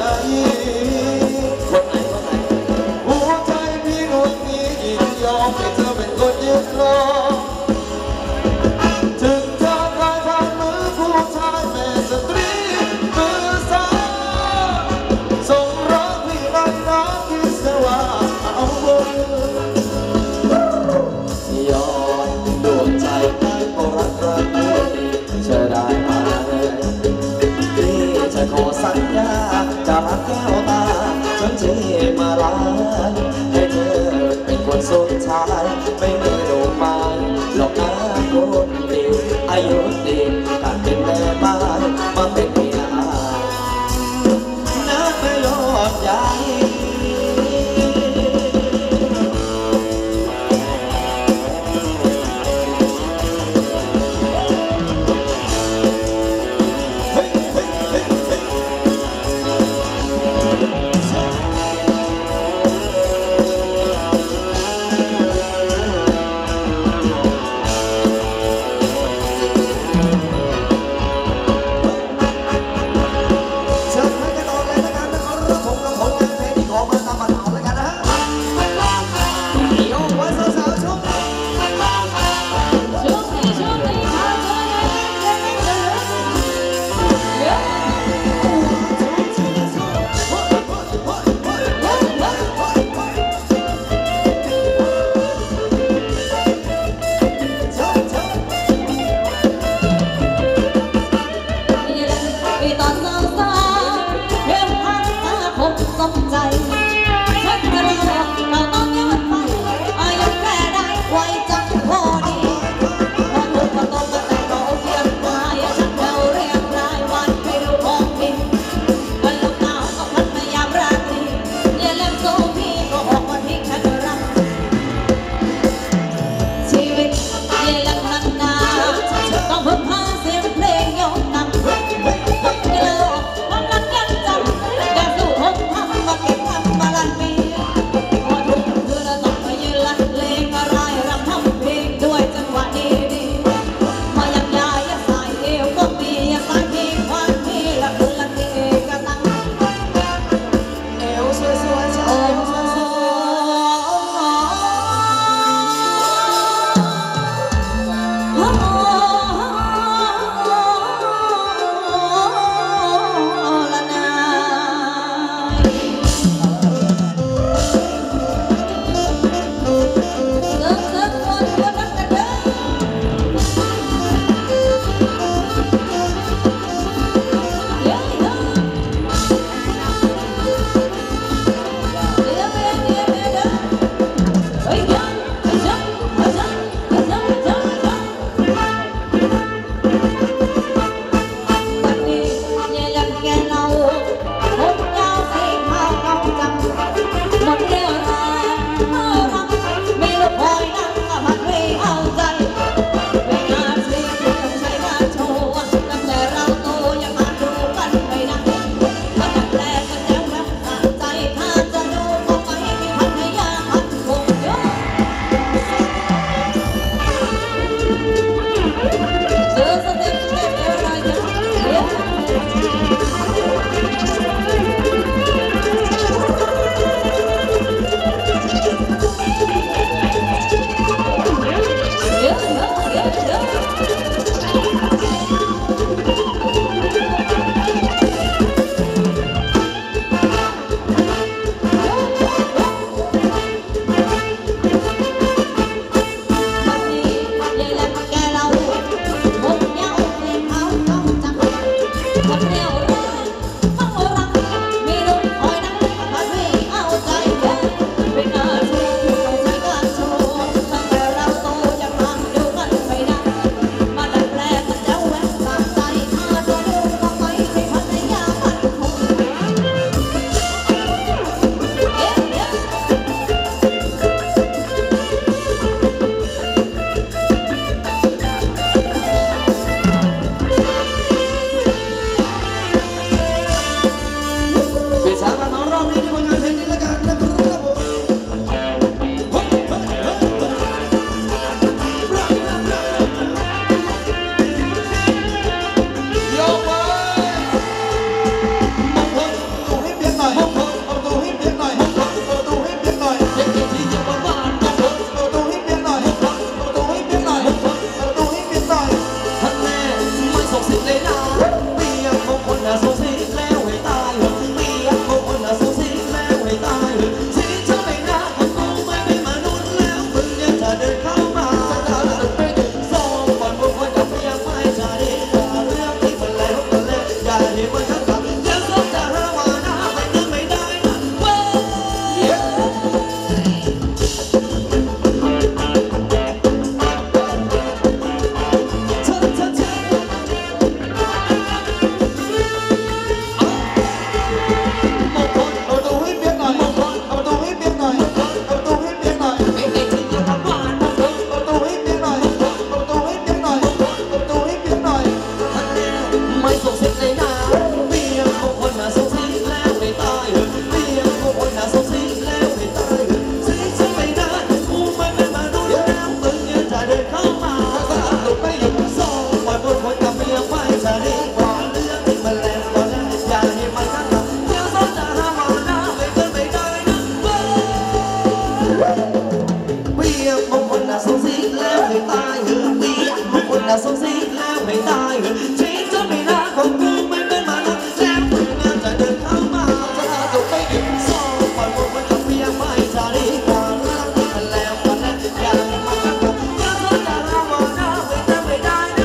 คนไหนหัวใจพี่ดวงนี้ยินยอมให้เธอเป็นคนยืนรอถึงเธอกลายผ่านมือผู้ชายแม่สตรีมือสาวส่งรักพี่ไรนะคิดซะว่าเอาบนยอมดวงใจได้เพราะรักจะได้มาเลยพี่จะขอสัญญาจะรักแก้วตาจนที่มาลายให้เธอเป็นคนสุดท้ายไม่มีดอกไม้หลอกนะคนดีอายุดีการเป็นแม่ไม้มาเป็นเมียน้าไม่ยอดใหญ่ให้ตายเมียของคนน่ะสงสีแล้วให้ตายสิฉันไม่ได้กูไม่เป็นมนุษย์แล้วมึงยังจะเดินเข้ามาถ้าตกไม่หยุดส่งปล่อยบนคนกับเมียไปจะดีกว่าเรื่องที่มันแรงกว่านั้นอย่าให้มันนั่งกับเดี๋ยวต้องจะหาว่าหน้าไม่เกินไม่ได้นะเมียของคนน่ะสงสีแล้วให้ตายเมียของคนน่ะสงสีแล้วให้ตายชีวิตจะไม่น่าของกูไม่เป็นมนุษย์แล้วมึงยังจะเดินเข้ามาถ้าตกไม่หยุดส่งปล่อยบนคนกับเมียไปจะดีกว่าเรื่องที่มันแรงกว่านั้นอย่าให้มันนั่งกับเดี๋ยวต้องจะหาว่าหน้าไม่เกินไม่ได้นะ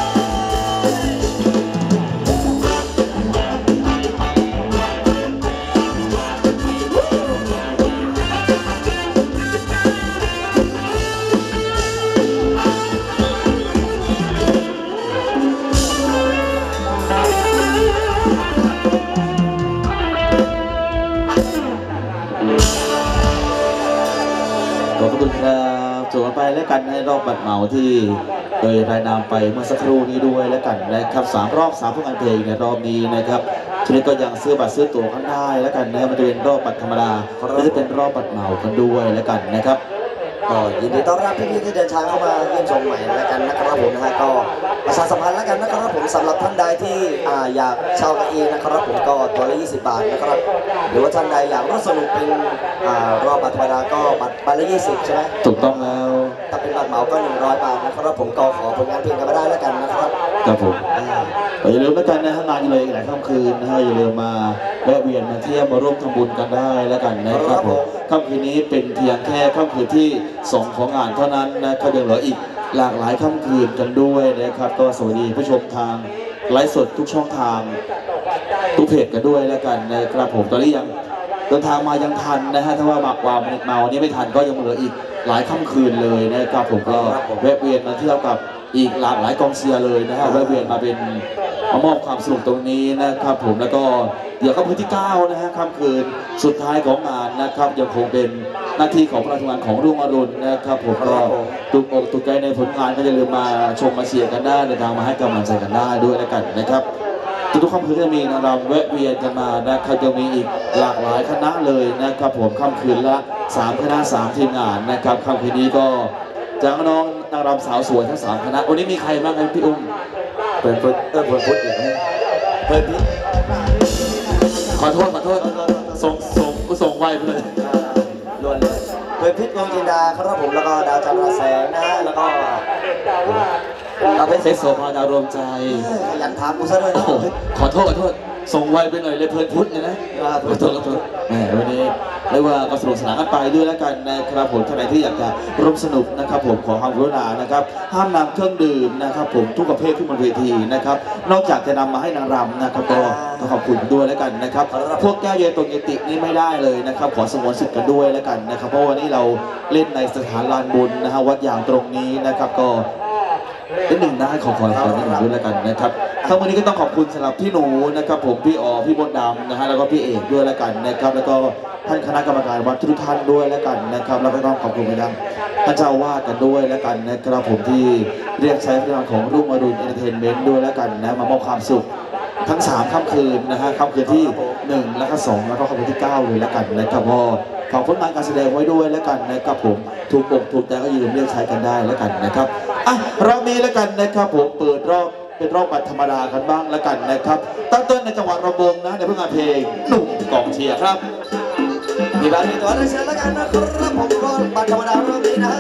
ขอบคุณครับส่งไปแล้วกันในรอบบัตรเหมาที่โดยรายนามไปเมื่อสักครู่นี้ด้วยแล้วกันนะครับ3 รอบ 3 ทุกงานเพลงในรอบนี้นะครับทีนี้ก็ยังซื้อบัตรซื้อตั๋วกันได้แล้วกันนะมันจะเป็นรอบบัตรธรรมดาและจะเป็นรอบบัตรเหมากันด้วยแล้วกันนะครับก็ยินดีต้อนรับพี่ๆที่เดินทางเข้ามาเยี่ยมชมใหม่แล้วกันนะครับผมนะฮะก็ประชาสัมพันธ์แล้วกันนะครับผมสำหรับท่านใดที่อยากเช่าเก้าอี้นะครับผมก็ตัวละ20 บาทนะครับหรือว่าท่านใดอยากร่วมสนุกเป็นรอบบัตรธรรมดาก็บัตรละ20ใช่ไหมถูกต้องแล้วถ้าเป็นบัตรเหมาก็100 บาทนะครับผมก็ขอผลงานเพลงกันมาได้แล้วกันนะครับครับผมอย่าลืมแล้วกันนะฮะงานอยู่เลยหลายค่ำคืนนะฮะอย่าลืมมาแวะเวียนมาเที่ยวมาร่วมทำบุญกันได้แล้วกันนะครับผมค่ำคืนนี้เป็นเพียงแค่ค่ำคืนที่2ของงานเท่านั้นนะครับยังเหลืออีกหลากหลายค่ำคืนกันด้วยนะครับก็สวัสดีผู้ชมทางไลฟ์สดทุกช่องทางทุกเพจกันด้วยแล้วกันนะครับผมตอนนี้ยังเดินทางมายังทันนะฮะถ้าว่ามาวันนี้ไม่ทันก็ยังเหลืออีกหลายค่ำคืนเลยนะครับผมก็แวะเวียนมาเที่ยวกับอีกหลากหลายกองเชียร์เลยนะฮะแวะเวียนมาเป็นมามอบความสนุกตรงนี้นะครับผมแล้วก็เดี๋ยวค่ำคืนที่9นะฮะค่ำคืนสุดท้ายของงานนะครับยังคงเป็นหน้าที่ของประธานของรุ่งอรุณนะครับผมก็ตุกอกตุกใจในผลงานก็อย่าลืมมาชมมาเชียร์กันได้เดินทางมาให้กำลังใจกันได้ด้วยแล้วกันนะครับทุกค่ำคืนจะมีนางรำแวะเวียนกันมานะครับยังมีอีกหลากหลายคณะเลยนะครับผมค่ำคืนละ3 คณะ 3 ทีมงานนะครับค่ำคืนนี้ก็จากน้องนางรำสาวสวยทั้ง3 คณะวันนี้มีใครบ้างครับพี่อุ้มเปิดพุทธอีกไหมเปิดพิษขอโทษส่งไวไปเลยล้วนเลยเปิดพิษวงจินดาครับผมแล้วก็ดาวจันทร์แสงนะฮะแล้วก็เราเป็นเซตโซมาดาวรวมใจขยันถามกูซะด้วยนะขอโทษส่งไวไปหน่อยเลยเพลินพุทธเลยนะขอโทษแหมวันนี้เรียกว่าก็สนุกสนานกันไปด้วยแล้วกันนะครับผมท่านใดที่อยากจะร่วมสนุกนะครับผมขอความกรุณานะครับห้ามนำเครื่องดื่มนะครับผมทุกประเภทขึ้นบนเวทีนะครับนอกจากจะนำมาให้นางรำนะครับก็ขอบคุณด้วยแล้วกันนะครับพวกแก้วเย็นตรงเยตินี่ไม่ได้เลยนะครับขอสงวนสิทธิ์กันด้วยแล้วกันนะครับเพราะวันนี้เราเล่นในสถานลานบุญนะฮะวัดยางตรงนี้นะครับก็เป็นหนึ่งได้ขอนิดหนึ่งด้วยแล้วกันนะครับทั้งวันนี้ก็ต้องขอบคุณสำหรับพี่หนูนะครับผมพี่อ๋อพี่บดดำนะฮะแล้วก็พี่เอกด้วยแล้วกันนะครับแล้วก็ท่านคณะกรรมการวัดทุกท่านด้วยแล้วกันนะครับแล้วก็ต้องขอบคุณไปยังท่านเจ้าอาวาสกันด้วยแล้วกันนะครับผมที่เรียกใช้พลังของรุ่งอรุณเอนเตอร์เทนเมนต์ด้วยแล้วกันนะมามอบความสุขทั้ง3 ค่ำคืนนะฮะค่ำคืนที่1แล้วก็2แล้วก็ค่ำคืนที่9เลยแล้วกันนะครับพ่อขอผลงานการแสดงไว้ด้วยแล้วกันนะครับผมถูกอกถูกใจก็อย่าลืมเรียกใช้กันได้แล้วกันนะครับรอบนี้แล้วกันนะครับผมเปิดรอบเป็นรอบบัตรธรรมดากันบ้างแล้วกันนะครับตั้งต้นในจังหวัดระบงนะในผลงานเพลงหนุ่มกองเชียร์ครับมีบัตรมีตัวได้เชิญแล้วกันนะครับผมรอบบัตรธรรมดารอบนี้นะ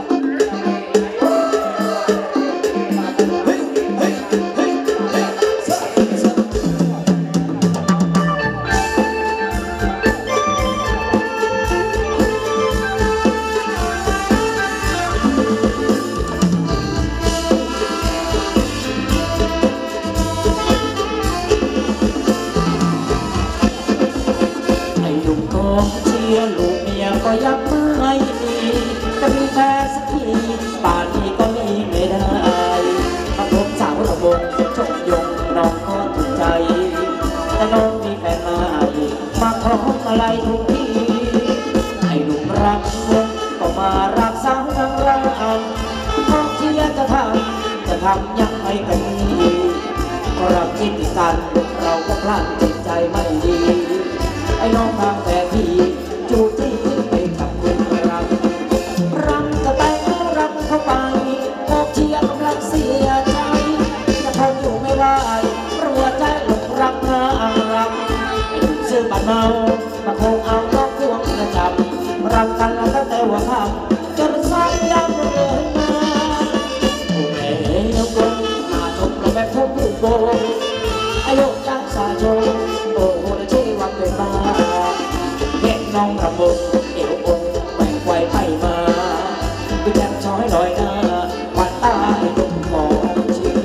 ลูกเมียก็ยังไม่มีจะมีแฟนสักทีป่านนี้ก็มีไม่ได้มาพบสาวระบงชกยงน้องก็ถูกใจแต่น้องมีแฟนใหม่มาพร้อมอะไรทุกทีไอ้หนุ่มรักวงก็มารักสาวนางรำน้องเชียร์จะทำยังไงกันดีก็รักจิตกันเราก็พลาดจิตใจไม่ดีอ้น้องทางแต่พี่จูจี้ไปกับคุณรักรังก็ไปรังเข้าไปโอบเชียร์กำลังเสียใจจะทนอยู่ไม่ได้รัวใจหลงรักงามรักซื้อบัตรเมามาคงเอานอกควงประจำรักกันแล้วตั้งแต่หัวค่ำจนสายยามเลยมาโอ้แม่เอ๋กงมาชมเราแบบพบผู้โบอายุจังสาโจโอ้โหชีวันเป็นมาเห็นน้องรำวงเอวองแหวกไกวไปมาดูแจ่มช้อยลอยหน้าควันตาให้ดุมมองเชีย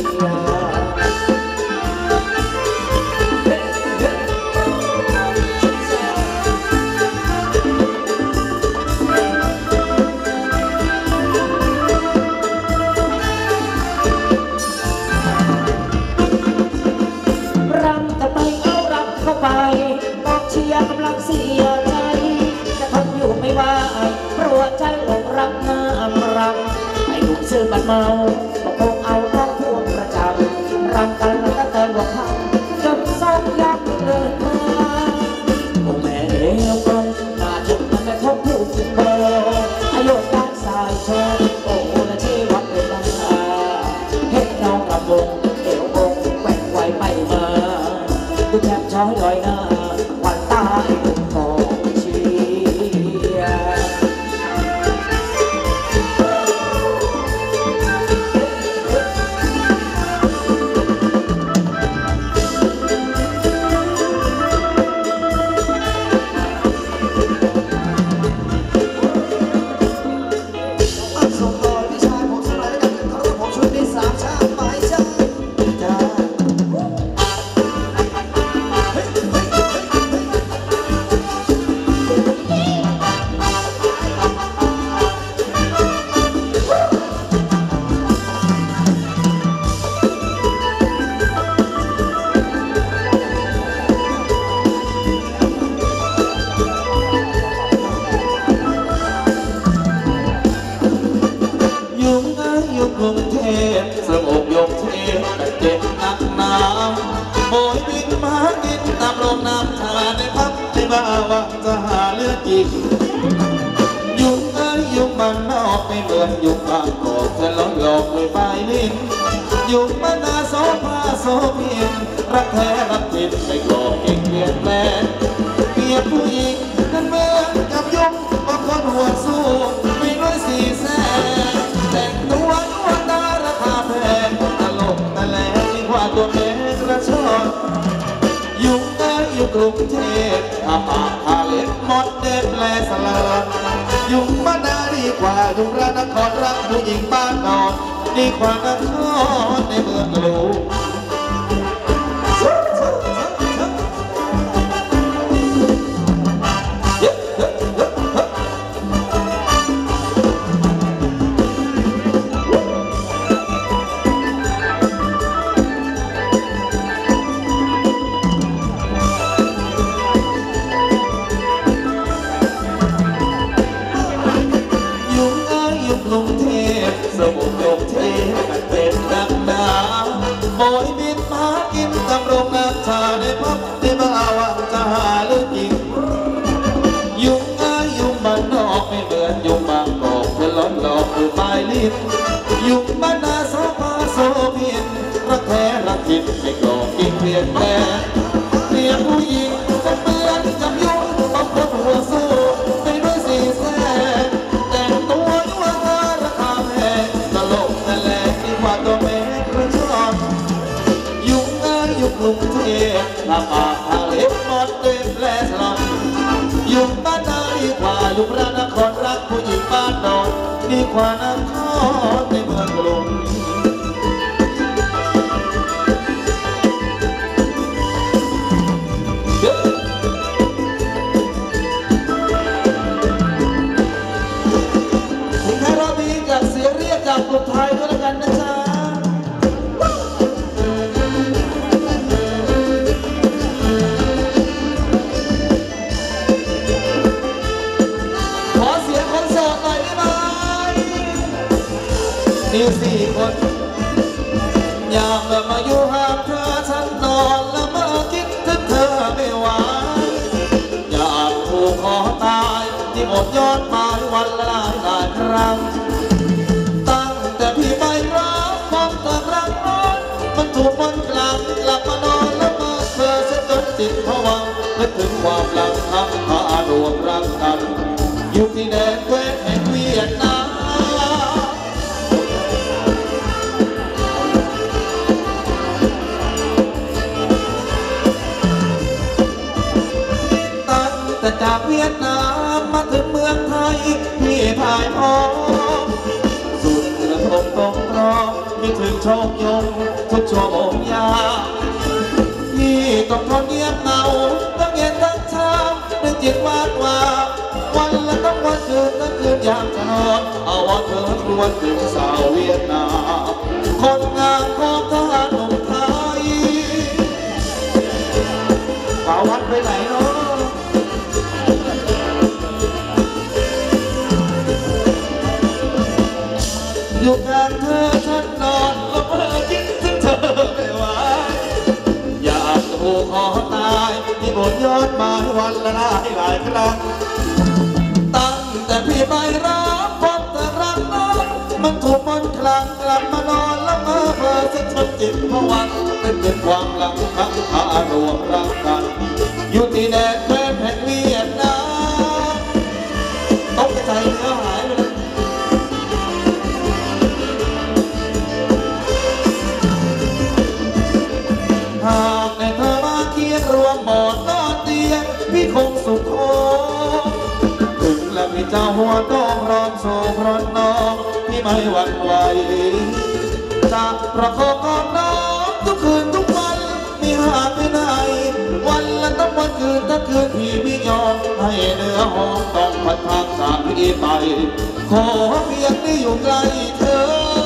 บอกเชียร์กำลังเสียใจจะทนอยู่ไม่ไหวเพราะใจหลงรักงามรักไอ้หนุ่มซื้อบัตรเมาบอกคงเอาน้องพวงประจำรังกันแล้วก็เติมบอกเขาจนสองยักษ์เลยมาโอ้แม่เอ๋วกงมาจุดมันไม่พบผู้คุณโบอายุด้านสายชนโอ้โหและชีวัตเป็นลำบากเห็นน้องรำวงเอวองแหวกไวไปมาดูแทบช้อยลอยหน้าควันตาให้ดุมมองเชียร์ส่งต่อพี่ชายผมสักหน่อยแล้วกันนะครับผมชุดนี้สามชาติไปจ้าจ้ายุ่งนะยุ่งกรุงเทพสงบยกเทพแต่เจ็บหนักหนาโบยบินมากินตามโรงน้ำชาในพับในบ้าวังจะหาเลือดจิกยุ่งนะยุ่งบ้านนอกไม่เหมือนยุ่งบางกอกเธอล้อหลอกด้วยปลายลิ้นยุ่งบ้านนาโซฟาโซพินรักแท้รักผิดไม่กอกเก่งเปลี่ยนแปลงเปรียบผู้หญิงนั้นเหมือนกับยุ่งบางคนหัวสู้ไม่น้อยสี่แสนแต่งตัวยั่วตาราคาแพงตลกตะแหลงยิ่งกว่าตัวเองกระชอนยุ่งอยู่กรุงเทพอาปากพาเล็บหมดเด็บแลสลอนยุ่งบ้านนาดีกว่ายุ่งระนครรักผู้หญิงบ้านนอนดีกว่านครในเมืองหลวงกรุงเทพสมุทรกรุงเทพกันเป็นนักหนาโบยบินมากินตำโรงน้ำชาในพับในบ้าวังจะหาเลือดกินยุ่งบ้านนอกไม่เหมือนยุ่งบางกอกเธอล้อนหลอกด้วยปลายลิ้นยุ่งบ้านนาโซฟาโซพินรักแท้รักผิดไม่กอกกินเปลี่ยนแปลงเปลี่ยนผู้หญิงจะเปลี่ยนกับยุ่งบางคนหัวสู้ไม่ด้วยสี่แสนแต่งตัวยั่วตาราคาแพงตลกแต่แหลกดีกว่าตัวแม่กระชอนยุ่งกรุงเทพถ้าปากทาเล็บหมดเต็มแลสลอนยุ่งบ้านนาดีกว่ายุ่งพระนครรักผู้หญิงบ้านนอนดีกว่านครในเมืองกรุงทิ้งให้เราดีจากเสียงเรียกจากกลุ่มไทยด้วยแล้วกันนะจ๊ะนี่สี่คนอยากมาอยู่ห่างเธอฉันนอนแล้วมาคิดถึงเธอไม่ไหวดยอดหมายวันละหลายครั้งตั้งแต่พี่ไปรับความตากรักนอนมันถูกมันกลับมานอนแล้วมาเธอเสียจนติดผวังนึกถึงความหลังทั้งพารวมรักกันอยู่ที่แดนแคว้นแห่งเวียดนามแต่จากเวียดนามมาถึงเมืองไทยพี่พ่ายพ้องสุดกระทบตรงรองมีถึงโชคยงทุกชั่วโมงยาพี่ต้องทนเงียบเหงาทั้งเย็นทั้งเช้าด้วยจิตวาดว่าวันละต้องวันคืนทั้งคืนอยากจะนอนเอาว่าเธอชวนถึงสาวเวียดนามคนงานของทหารหนุ่มไทยป่าวัดไปไหนเนาะอยู่กันเธอฉันนอนแล้วเมื่อคิดถึงเธอไม่ไหวอยากจะผูกคอตายที่บนยอดไม้วันละหลายครั้งตั้งแต่พี่ไปรับพบแต่รักน้องมันถูกมันคลั่งกลับมานอนแล้วเมื่อเพอเส้นชนจิตผวังเป็นเกินความหลังทั้งพารวมรักกันอยู่ที่แดนแคว้นแห่งเวียดนามต้องใจเนื้อหายไปเลยหากในเธอมาเคียงรวมหมอนนอนเตียงพี่คงสุขโขถึงและพี่เจ้าหัวต้องร้องโศกร้อนน้องพี่ไม่หวั่นไหวจะประคองกอดน้องทุกคืนทุกวันมีหาไม่ไหนวันละต้องวันคืนทั้งคืนพี่ไม่ยอมให้เนื้อหอมต้องพัดพากจากพี่ไปขอเพียงได้อยู่ใกล้เธอ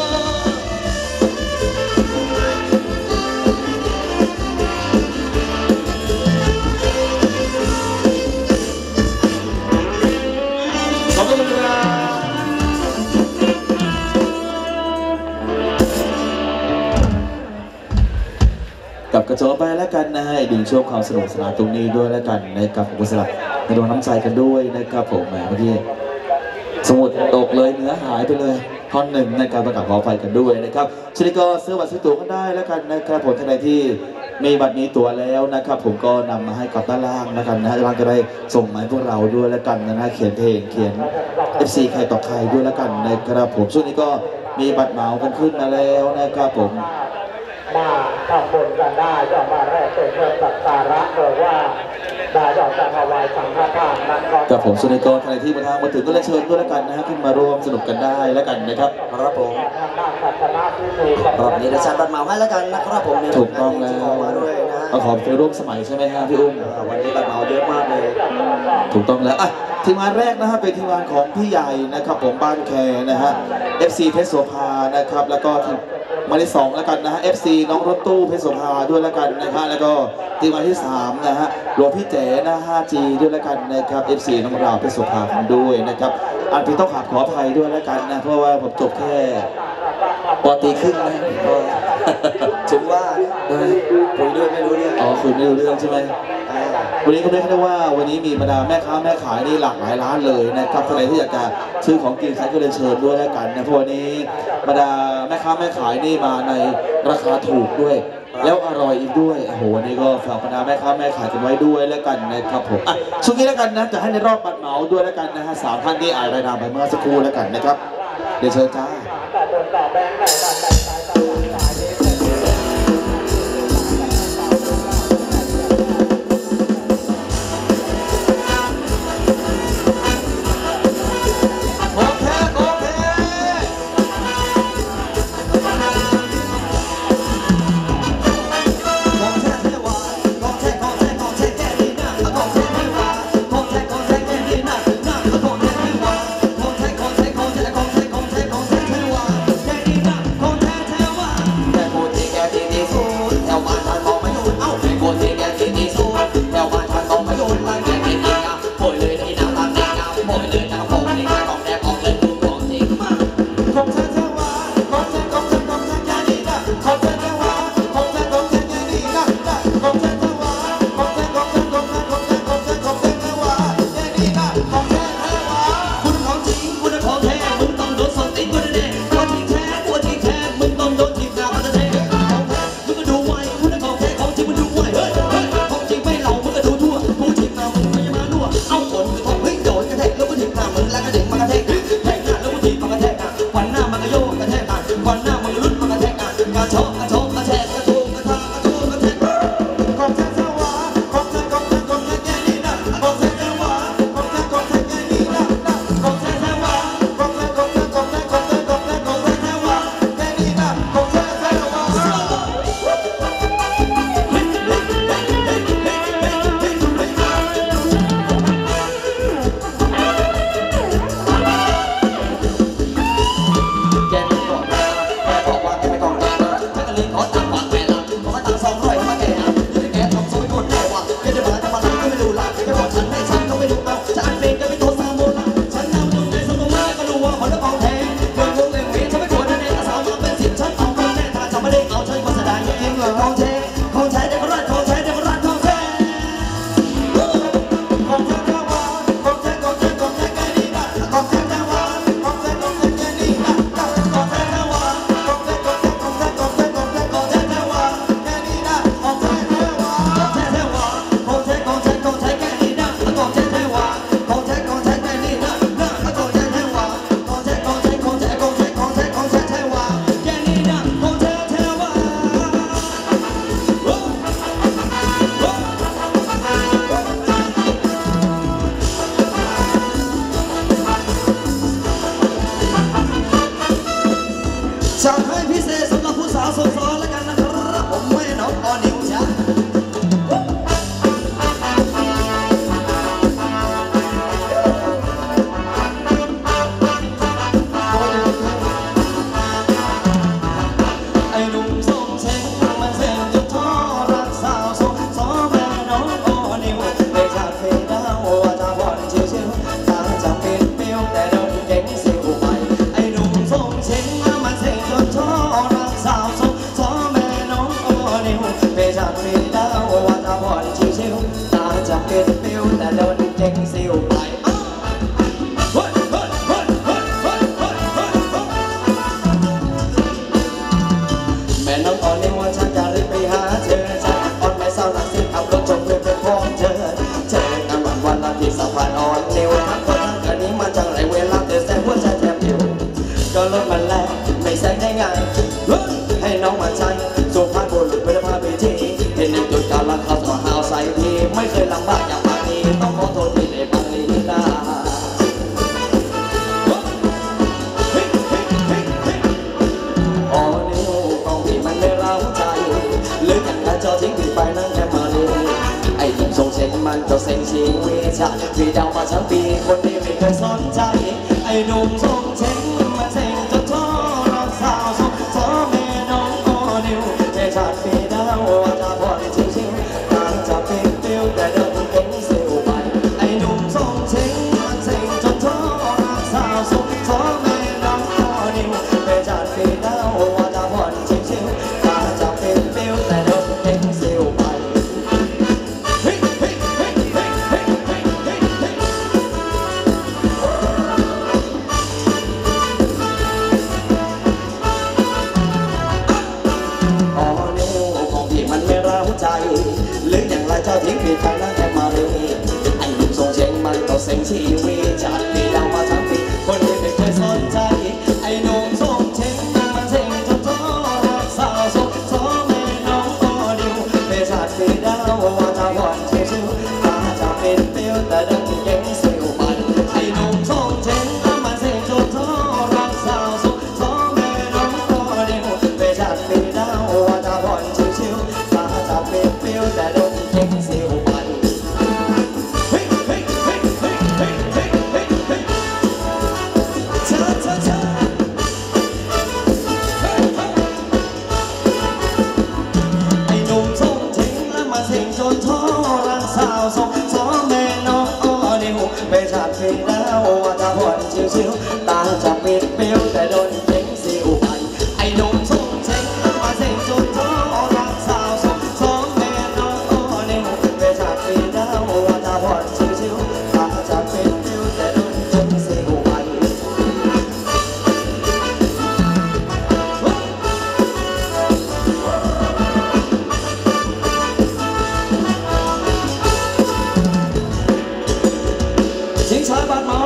กับกระโจนไปแล้วกันนะฮะดึงช่วงความสนุกสนานตรงนี้ด้วยแล้วกันนะครับผมสลับในดวงน้ำใจกันด้วยนะครับผมแหมเมื่อกี้สมุดตกเลยเนื้อหายไปเลยท่อนหนึ่งในการประกาศขอไฟกันด้วยนะครับชนิดก็ซื้อบัตรซื้อตั๋วกันได้แล้วกันนะครับผมท่านใดที่มีบัตรนี้ตั๋วแล้วนะครับผมก็นำมาให้กับด้านล่างนะครับนะด้านล่างก็ได้ส่งมาให้พวกเราด้วยแล้วกันนะเขียนเพลงเขียน FC ใครต่อใครด้วยแล้วกันนะครับผมช่วงนี้ก็มีบัตรเหมากันขึ้นมาแล้วนะครับผมมาทำบุญกันได้จะมาแรกเป็นเพื่อสักการะหรือว่าได้ดอกจะถวายสังฆทานนั่นก็กับผมสุนิกรใครที่มาทางมาถึงก็เลยเชิญด้วยแล้วกันนะฮะขึ้นมาร่วมสนุกกันได้แล้วกันนะครับครับผมรอบนี้ได้จัดบัตรเหมาให้แล้วกันนะครับผมถูกต้องแล้วขอไปร่วมสมัยใช่ไหมฮะพี่อุ้มวันนี้บัตรเหมาเยอะมากเลยถูกต้องแล้วอ่ะทีมงานแรกนะฮะเป็นทีมงานของพี่ใหญ่นะครับผมบ้านแคนะฮะ FC เพชรโสภานะครับแล้วก็มาที่2แล้วกันนะฮะ FC น้องรถตู้เพชรโสภาด้วยแล้วกันนะฮะแล้วก็ทีมงานที่3นะฮะรวมพี่เต๋นะ 5G ด้วยแล้วกันนะครับ FC น้องราวเพชรโสภาด้วยนะครับอันพี่ต้องขออภัยด้วยแล้วกันนะเพราะว่าผมจบแค่ป.ตรีครึ่งนะถึงว่าคุยด้วยไม่รู้เรื่องคุยไม่รู้เรื่องใช่ไหมวันนี้ก็เรียกได้ว่าวันนี้มีบรรดาแม่ค้าแม่ขายนี่หลากหลายร้านเลยนะครับใครที่อยากจะซื้อของกินใครก็เลยเชิญด้วยแล้วกันนะเพราะวันนี้บรรดาแม่ค้าแม่ขายนี่มาในราคาถูกด้วยแล้วอร่อยอีกด้วยโอ้โหวันนี้ก็ฝากบรรดาแม่ค้าแม่ขายกันไว้ด้วยแล้วกันนะครับผมช่วงนี้แล้วกันนะจะให้ในรอบบัตรเหมาด้วยแล้วกันนะฮะ3ท่านที่อ่านรายนามไปเมื่อสักครู่แล้วกันนะครับเดี๋ยวเชิญจ้าที่สะพานอ่อนนิ้วทักคนทักอันนี้มาจังไรเวลาเตือนแสงหัวใจแทบอยู่ก็รถมันแรงไม่แซงได้ไงให้น้องมาใจสุภาพบุรุษไม่ได้พาไปที่เห็นในจุดการรักเขาต่อหาวใส่ทีไม่เคยลำบากอย่างปานนี้ต้องขอโทษที่ได้บางลีลาอ๋อนิ้วกองที่มันไม่เร้าใจหรืออย่างนั้นเจ้าทิ้งผิดไปนั่นแค่มาลีไอ้หนุ่มทรงเช็งมันเจ้าเซ็งชีวิตฉันพี่เดามาทั้งปีคนนี้ไม่เคยสนใจไอ้หนุ่มทรงเช็งมันเซ็งจนท้อรักสาวสมท้อแม่น้องอ๋อนิ้วแค่ฉันพี่เดาว่าจะผ่อนชิวๆทางจะเป็นเตี้ยวแต่เดินเก่งเสียวไปไอ้หนุ่มทรงเช็งมันเซ็งจนท้อรักสาวสมท้อแม่น้องอ๋อนิ้วแค่ฉันพี่เดาว่าจะผ่อนชิวๆทางจะเป็นเตี้ยวแต่เดินเก่งเสียวไปใจหรืออย่างไรเจ้าทิ้งผิดไปนั่งแค่มาเลยไอ้หนุ่มทรงเช็งมันต้องเซ็งชีวิตจากปีดาวมาทั้งปีคนที่ไม่เคยสนใจไอ้หนุ่มทรงเช็งมันเซ็งจนท้อรักสาวสมท้อแม่น้องอ๋อดิวเพื่อชาติปีดาวว่าจะหวานชิวๆตาจะเป็นเปรี้ยวแต่ดังยังเสียวมันไอ้หนุ่มทรงเช็งมันเซ็งจนท้อรักสาวสมท้อแม่น้องอ๋อดิวเพื่อชาติปีดาวว่าจะหวานชิวๆจะเป็นเปรี้ยวแต่โดนเจ๊งเสียวไปเฮ้ยเฮ้ยเฮ้ยเฮ้ยเฮ้ยเฮ้ยเฮ้ยเฮ้ยเชิญเชิญเชิญไอ้หนุ่มทรงเจ๊งแล้วมาเซ็งจนท้อรักสาวสมท้อแม่น้องอ๋อดิวไปชาติปีแล้วว่าจะผ่อนชิวๆตาจะเป็นเปรี้ยวแต่โดนเจ๊งเสียวไปไอ้หนุ่มทรงเจ๊งแล้วมาเซ็งจนท้อรักสาวสมว่าจะผ่อนชิวๆอาจจะเป็นฟิวแต่โดนจนเสียวไปชิงช้าบ้านเมา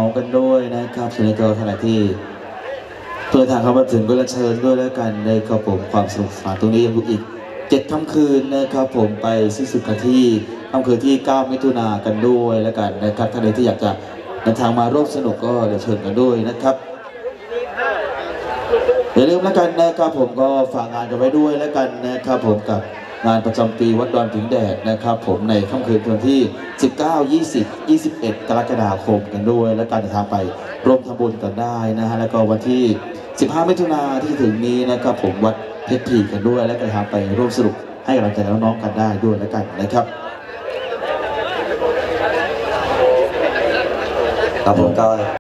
กันด้วยนะครับส่วนในตัวขณะที่ตัวทางเข้ามาถึงก็เชิญด้วยแล้วกันนะครับผมความสนุกสนานตรงนี้ยังอยู่อีก7 ค่ำคืนนะครับผมไปสิ้นสุดกันที่ค่ำคืนที่9 มิถุนายนกันด้วยแล้วกันนะครับท่านใดที่อยากจะเดินทางมาร่วมสนุกก็เดี๋ยวเชิญกันด้วยนะครับอย่าลืมแล้วกันนะครับผมก็ฝากงานกันไว้ด้วยแล้วกันนะครับผมกับงานประจำปีวัดดอนผิงแดดนะครับผมในค่ำคืนวันที่19 20 21 กรกฎาคมกันด้วยและการเดินทางไปร่วมทำบุญกันได้นะฮะแล้วก็วันที่15 มิถุนายนที่จะถึงนี้นะครับผมวัดเพชรพีกันด้วยและการเดินทางไปร่วมสนุกให้กำลังใจน้องๆกันได้ด้วยแล้วกันนะครับครับผมก็